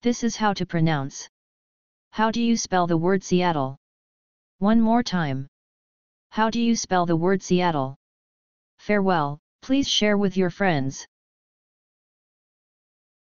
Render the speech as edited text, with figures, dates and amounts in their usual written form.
This is how to pronounce. How do you spell the word Seattle? One more time. How do you spell the word Seattle? Farewell, please share with your friends.